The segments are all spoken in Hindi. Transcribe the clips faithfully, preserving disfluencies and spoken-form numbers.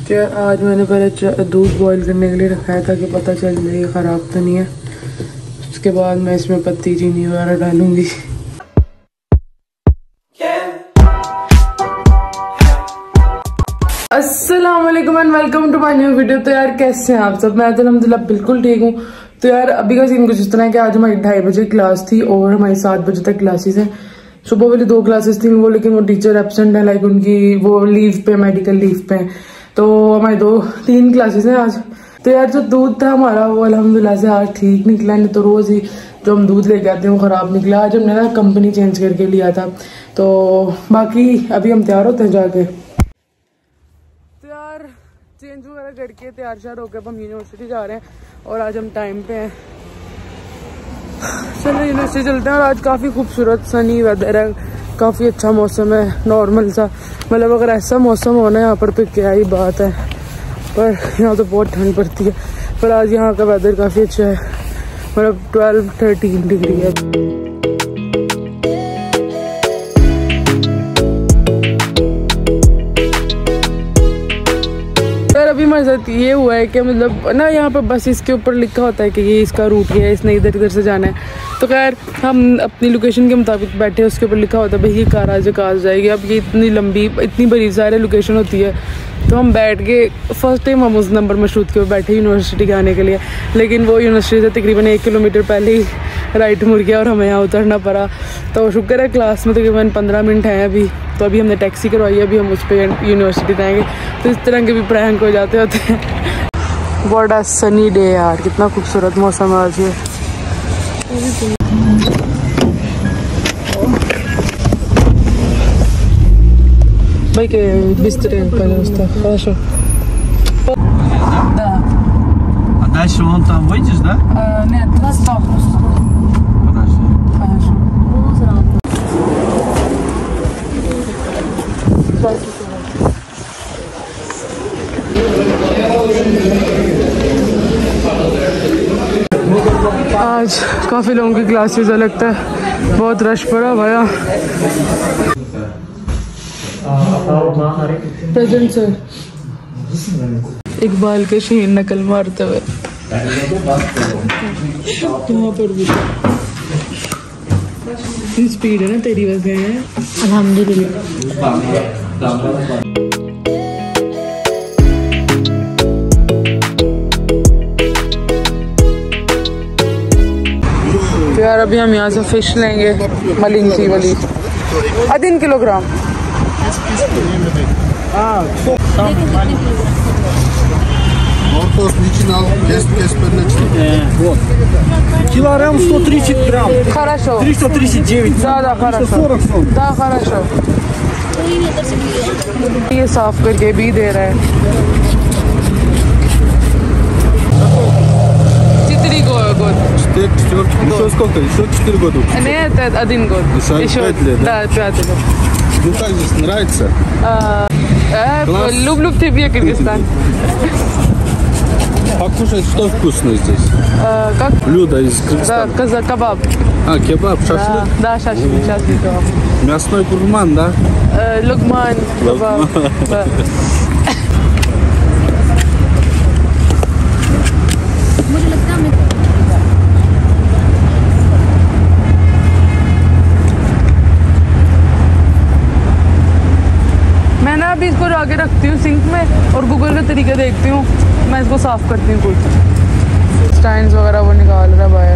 क्या आज मैंने पहले दूध बॉईल करने के लिए रखा है ताकि पता चल जाए ये ख़राब तो नहीं है। उसके बाद मैं इसमें पत्ती चीनी वगैरह डालूंगी। अस्सलाम वालेकुम and welcome to my new video. तो यार कैसे हैं आप सब? मैं तो अल्हम्दुलिल्लाह बिल्कुल ठीक हूँ। तो यार अभी का सीन कुछ इस तरह है कि आज हमारी ढाई बजे क्लास थी और हमारी सात बजे तक क्लासेस हैं। सुबह वाली दो क्लासेस थी वो, लेकिन वो टीचर एब्सेंट है, लाइक उनकी वो लीव पे, मेडिकल लीव पे है। तो हमारी दो तीन क्लासेस हैं आज। तो यार जो दूध था हमारा वो अल्हम्दुलिल्लाह से आज ठीक निकला, नहीं तो रोज ही जो हम दूध लेके आते हैं वो खराब निकला। आज हमने ना कंपनी चेंज करके लिया था। तो बाकी अभी हम तैयार होते हैं जाके। तो यार चेंज वगैरह करके तैयार श्यार होकर अब हम यूनिवर्सिटी जा रहे हैं और आज हम टाइम पे हैं। चलो यूनिवर्सिटी चलते हैं। और आज काफ़ी खूबसूरत सनी वेदर है, काफ़ी अच्छा मौसम है, नॉर्मल सा। मतलब अगर ऐसा मौसम होना यहाँ पर तो क्या ही बात है, पर यहाँ तो बहुत ठंड पड़ती है। पर आज यहाँ का वेदर काफ़ी अच्छा है, मतलब ट्वेल्व थर्टीन डिग्री है। अभी हमारे साथ ये हुआ है कि मतलब ना यहाँ पर बस इसके ऊपर लिखा होता है कि ये इसका रूट है, इसने इधर इधर से जाना है। तो खैर हम अपनी लोकेशन के मुताबिक बैठे, उसके ऊपर लिखा होता है भाई ये कार आज कार जाएगी। अब ये इतनी लंबी इतनी बड़ी सारी लोकेशन होती है, तो हम बैठ के फर्स्ट टाइम हम उस नंबर मशरूत के ऊपर बैठे यूनिवर्सिटी के आने के लिए। लेकिन वो यूनिवर्सिटी से तकरीबन एक किलोमीटर पहले ही राइट मुड़ गया और हमें यहाँ उतरना पड़ा। तो शुक्र है क्लास में तकरीबन पंद्रह मिनट हैं अभी। तो अभी हमने टैक्सी करवाई है, अभी हम उस पर यूनिवर्सिटी जाएंगे। तो इस तरह के भी प्रैंक हो जाते होते हैं। बड़ा सनी डे यार, कितना खूबसूरत मौसम आज है। भाई के बिस्तरे пожалуйста. Хорошо. Да. А дальше вон там выйдешь, да? А, нет, на стоп. Подожди. Хорошо. आज काफ़ी लोगों की क्लासेस है, लगता है बहुत रश पड़ा भैया। Present sir. इकबाल के शीन नकल मारते हुए यहाँ पर भी स्पीड है ना तेरी वजह है। अल्हम्दुलिल्लाह। यार अभी हम यहाँ से फिश लेंगे, मलिंची वाली तीन किलोग्राम। Килограмм сто тридцать грамм. Хорошо. триста тридцать девять. Да, да, хорошо. Да, хорошо. ये साफ करके भी दे रहा है। Четыре года. Еще сколько? Еще четыре года. Нет, один год. Еще пять лет. Да, пятый год. Ну как здесь нравится? А, э, люблю в тебе, Кыргызстан. Покушать что вкусно здесь? А, как? Блюдо из Кыргызстана. Да, каза, кебаб. А, кебаб, шашлык? Да, да, шашлык, шашлык, кебаб. Мясной гурман, да? Э, лукман, кебаб. Да. मैं ना अभी इसको आगे रखती हूँ सिंक में और गूगल का तरीका देखती हूँ, मैं इसको साफ करती हूँ। कुछ स्टाइन्स वगैरह वो निकाल रहा है बाहर।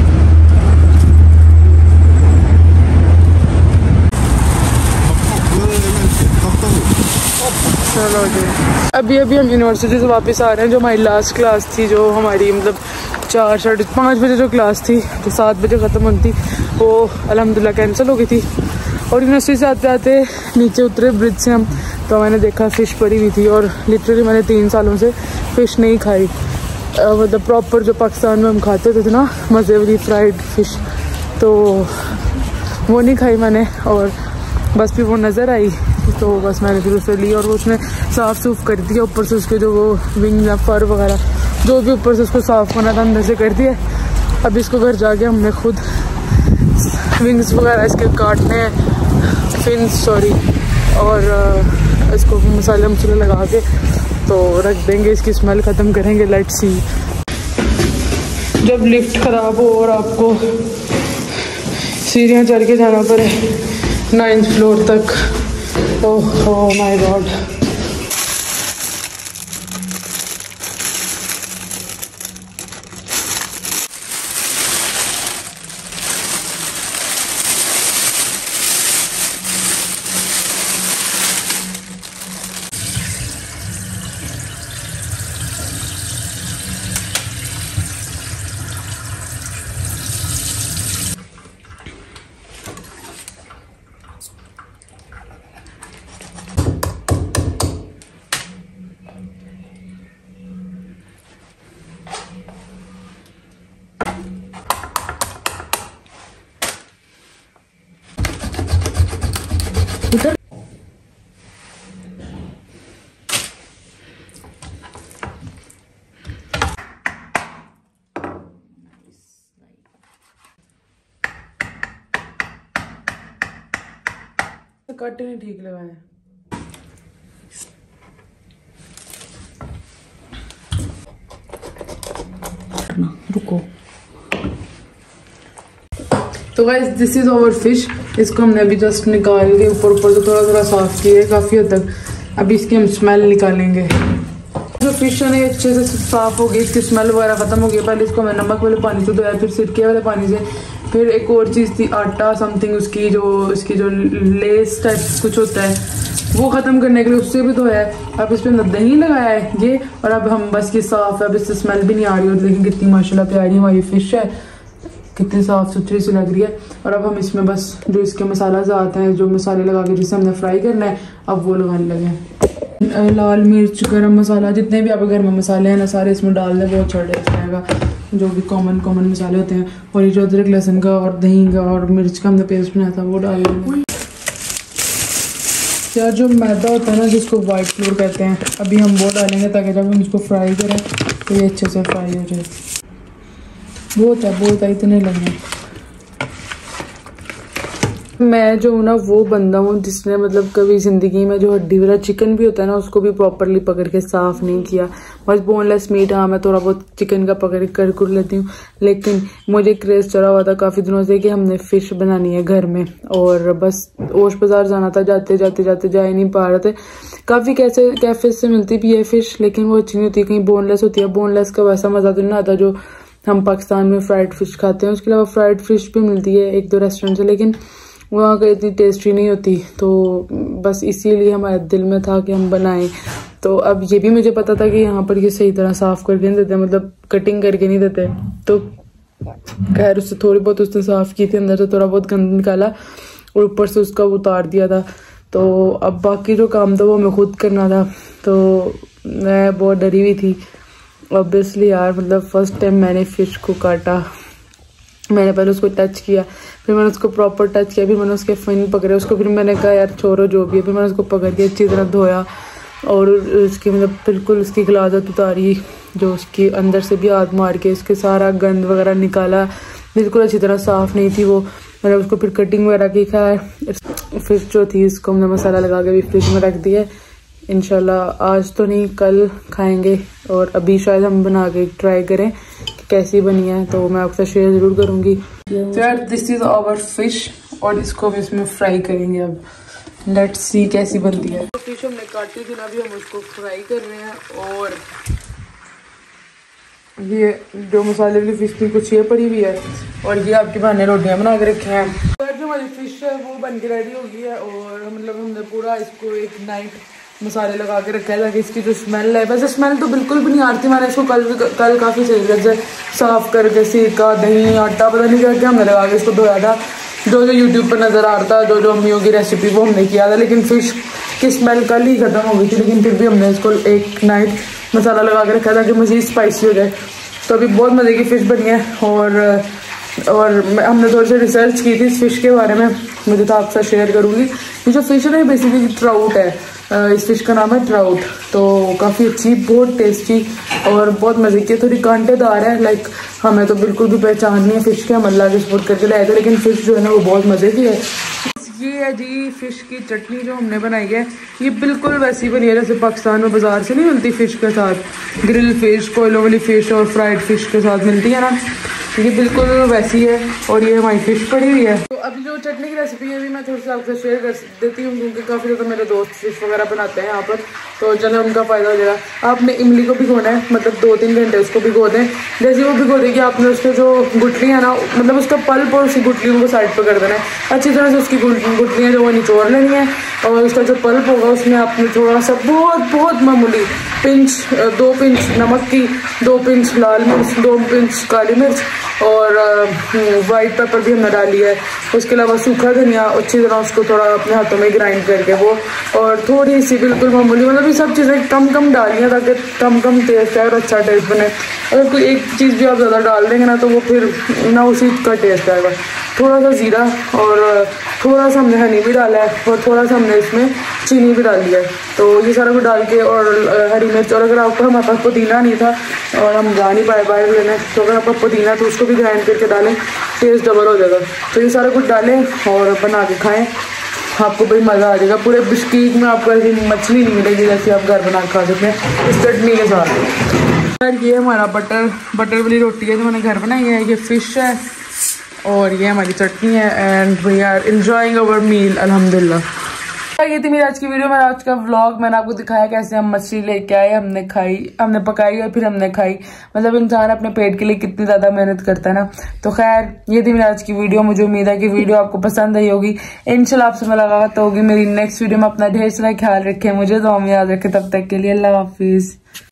चलो जी, अभी अभी हम यूनिवर्सिटी से वापस आ रहे हैं। जो हमारी लास्ट क्लास थी, जो हमारी मतलब चार साढ़े पाँच बजे जो क्लास थी, जो सात बजे ख़त्म होती थी, वो अल्हम्दुलिल्लाह कैंसिल हो गई थी। और यूनिवर्सिटी से आते आते नीचे उतरे ब्रिज से हम, तो मैंने देखा फ़िश पड़ी हुई थी। और लिटरली मैंने तीन सालों से फ़िश नहीं खाई, मतलब प्रॉपर जो पाकिस्तान में हम खाते थे ना मज़े वाली फ्राइड फ़िश, तो वो नहीं खाई मैंने। और बस भी वो नज़र आई तो बस मैंने फिर उसे ली और वो उसने साफ़ सूफ कर दिया। ऊपर से उसके जो वो विंग या फर वगैरह जो भी ऊपर से उसको साफ़ करना था अंदर से कर दिया। अब इसको घर जाके हमने खुद विंग्स वगैरह इसके काटने हैं, फिन्स सॉरी, और इसको मसाले मसाले लगा के तो रख देंगे, इसकी स्मेल ख़त्म करेंगे। Let's see. जब लिफ्ट ख़राब हो और आपको सीढ़ियाँ चढ़ के जाना पड़े नाइन्थ फ्लोर तक, तो ओह माय गॉड। कट नहीं ठीक लगाए। रुको। तो guys this is our fish. इसको हमने अभी जस्ट निकाल के ऊपर ऊपर से थोड़ा थोड़ा साफ किया है काफ़ी हद तक। अभी इसकी हम स्मेल निकालेंगे। जो फिश है अच्छे से साफ हो गई, इसकी स्मेल वगैरह खत्म हो गई। पहले इसको मैं नमक वाले पानी से धोया, फिर सिरके वाले पानी से, फिर एक और चीज़ थी आटा समथिंग, उसकी जो इसकी जो लेस टाइप कुछ होता है वो ख़त्म करने के लिए उससे भी धोया है। अब इस पर दही लगाया है ये, और अब हम बस ये साफ़ है। अब इससे स्मेल भी नहीं आ रही होती, लेकिन कितनी माशाल्लाह प्यारी हमारी फ़िश है, कितनी साफ़ सुथरी सी लग रही है। और अब हम इसमें बस जो इसके मसाला आते हैं, जो मसाले लगा के जिसे हमने फ्राई करना है, अब वो लगाने लगे। लाल मिर्च, गरम मसाला, जितने भी आपके घर में मसाले हैं ना सारे इसमें डाल दें, बहुत अच्छा टेस्ट आएगा। जो भी कॉमन कॉमन मसाले होते हैं, और ये जो अदरक लहसुन का और दही का और मिर्च का हमने पेस्ट बनाया था वो डाल देंगे। यार जो मैदा होता है ना जिसको वाइट फ्लोर कहते हैं, अभी हम वो डालेंगे ताकि जब हम इसको फ्राई करें तो ये अच्छे से फ्राई हो जाए। बहुत है बहुत है, इतने लगने। मैं जो हूँ ना वो बंदा हूँ जिसने मतलब कभी ज़िंदगी में जो हड्डी वाला चिकन भी होता है ना उसको भी प्रॉपरली पकड़ के साफ़ नहीं किया। बस बोनलेस मीट, हाँ मैं थोड़ा बहुत चिकन का पकड़ कर कर लेती हूँ, लेकिन मुझे क्रेज़ चढ़ा हुआ था काफ़ी दिनों से कि हमने फ़िश बनानी है घर में। और बस ओश बाज़ार जाना था, जाते जाते जाते जा ही नहीं पा रहे थे। काफ़ी कैसे कैफे से मिलती भी है फ़िश, लेकिन वो अच्छी नहीं होती, कहीं बोनलेस होती है। बोनलेस का वैसा मज़ा तो नहीं आता जो हम पाकिस्तान में फ्राइड फ़िश खाते हैं। उसके अलावा फ्राइड फ़िश भी मिलती है एक दो रेस्टोरेंट से, लेकिन वहाँ का इतनी टेस्टी नहीं होती। तो बस इसीलिए हमारे दिल में था कि हम बनाएं। तो अब ये भी मुझे पता था कि यहाँ पर ये सही तरह साफ़ करके नहीं देते, मतलब कटिंग करके नहीं देते। तो खैर उससे थोड़ी बहुत उसने साफ़ की थी, अंदर से थोड़ा बहुत गंद निकाला और ऊपर से उसका उतार दिया था। तो अब बाकी जो काम था वो हमें खुद करना था। तो मैं बहुत डरी हुई थी ऑब्वियसली यार, मतलब फर्स्ट टाइम मैंने फ़िश को काटा। मैंने पहले उसको टच किया, फिर मैंने उसको प्रॉपर टच किया, फिर मैंने उसके फिन पकड़े उसको, फिर मैंने कहा यार छोड़ो जो भी है। फिर मैंने उसको पकड़ के अच्छी तरह धोया और उसकी मतलब बिल्कुल उसकी गलाजत उतारी, जो उसकी अंदर से भी हाथ मार के उसके सारा गंद वगैरह निकाला। बिल्कुल अच्छी तरह साफ़ नहीं थी वो। मैंने उसको फिर कटिंग वगैरह की। खैर फिश जो थी उसको हमने मसाला लगा के भी फ्रिज में रख दिया। इंशाल्लाह आज तो नहीं कल खाएंगे, और अभी शायद हम बना के ट्राई करें कि कैसी बनी है, तो मैं आपसे शेयर ज़रूर करूँगी। तो यार दिस इज़ आवर फिश, और इसको भी इसमें फ्राई करेंगे। अब लेट्स सी कैसी बनती है। तो फिश हमने काटी थी ना, अभी हम उसको फ्राई कर रहे हैं। और ये जो मसाले वाली फिश थी कुछ ये पड़ी हुई है, और ये आपके बहाने रोटियां बना के रखे हैं। तो जो हमारी फिश है वो बन के रेडी हो गई है, और मतलब हमने पूरा इसको एक नाइट मसाले लगा के रखा है ताकि इसकी जो स्मेल है, वैसे स्मेल तो बिल्कुल भी नहीं आ रही थी। मैंने इसको कल कल काफ़ी सही तरह से साफ़ करके सीका दही आटा पता नहीं क्या क्या हमने लगा के इसको धोया था। जो जो यूट्यूब पर नज़र आ रहा था, जो जो अम्मियों की रेसिपी वो हमने किया था, लेकिन फ़िश की स्मेल कल ही ख़त्म हो गई थी। लेकिन फिर भी हमने इसको एक नाइट मसाला लगा के रखा था कि मज़ीद स्पाइसी हो जाए। तो अभी बहुत मज़े की फ़िश बनी है, और और हमने थोड़ी सी रिसर्च की थी इस फ़िश के बारे में, मुझे तो आपसे शेयर करूँगी। ये जो फ़िश है ना बेसिकली ट्राउट है, इस फिश का नाम है ट्राउट। तो काफ़ी अच्छी, बहुत टेस्टी और बहुत मज़े की, थोड़ी कांटेदार है। लाइक हमें तो बिल्कुल भी पहचान नहीं है फ़िश के, हम अल्लाह के सपोर्ट करके लाए थे, लेकिन फ़िश जो है ना वो बहुत मज़े की है। ये है जी फिश की चटनी जो हमने बनाई है। ये बिल्कुल वैसी बनी है जैसे पाकिस्तान में बाजार से नहीं मिलती फिश के साथ, ग्रिल फिश, कोयलों वाली फिश और फ्राइड फिश के साथ मिलती है ना, ये बिल्कुल वैसी है। और ये हमारी फिश पड़ी हुई है। तो अभी जो चटनी की रेसिपी है भी मैं थोड़ी सी आपसे शेयर कर देती हूँ, क्योंकि काफ़ी ज़्यादा मेरे दोस्त फिश वगैरह बनाते हैं यहाँ पर, तो चलो उनका फ़ायदा हो जाएगा। आपने इमली को भिगोना है, मतलब दो तीन घंटे उसको भिगो दें। जैसे वो भिगो देगी आपने उसके जो गुठली है ना, मतलब उसका पल्प और उसकी गुठलियों को साइड पर कर देना है। अच्छी तरह से उसकी गुठलियाँ जो वो निचोड़ लेनी है, और उसका जो पल्प होगा उसमें आपने थोड़ा सा बहुत बहुत मामूली पिंच, दो पिंच नमक की, दो पिंच लाल मिर्च, दो पिंच काली मिर्च और वाइट पेपर भी हमने डाली है। उसके अलावा सूखा धनिया अच्छी तरह उसको थोड़ा अपने हाथों में ग्राइंड करके वो, और थोड़ी सी बिल्कुल मामूली, मतलब ये सब चीज़ें कम कम डाली हैं ताकि कम कम टेस्ट है और अच्छा टेस्ट बने। अगर कोई एक चीज़ भी आप ज़्यादा डाल देंगे ना तो वो फिर ना उसी का टेस्ट आएगा। थोड़ा सा ज़ीरा और थोड़ा सा हमने हनी भी डाला है, और थोड़ा सा हमने इसमें चीनी भी डाली है। तो ये सारा कुछ डाल के, और हरी मिर्च, और अगर आपको हमारे पास पुदीना नहीं था और हम जा नहीं पाए बाहर लेने, तो अगर आपका पुदीना तो उसको भी ग्राइंड करके डालें, टेस्ट डबल हो जाएगा। तो ये सारा कुछ डालें और बना के खाएं, आपको भाई मज़ा आ जाएगा। पूरे बिस्कीट में आपको ऐसी मछली नहीं मिलेगी जैसे आप घर बना खा सकते हैं इस चटनी के साथ। यार ये हमारा बटर बटर वाली रोटी है जो मैंने घर बनाई है, ये फ़िश है और ये हमारी चटनी है, and we are enjoying our meal अल्हम्दुलिल्लाह। ये थी मेरी आज की वीडियो में, आज का व्लॉग। मैंने आपको दिखाया कैसे हम मछली लेके आए, हमने खाई, हमने पकाई और फिर हमने खाई। मतलब इंसान अपने पेट के लिए कितनी ज्यादा मेहनत करता है ना। तो खैर ये थी मेरी आज की वीडियो। मुझे उम्मीद है कि वीडियो आपको पसंद आई होगी। इंशाल्लाह आपसे मुलाकात होगी मेरी नेक्स्ट वीडियो में। अपना ढेर सारा ख्याल रखें, मुझे दुआ में याद रखें। तब तक के लिए अल्लाह हाफिज।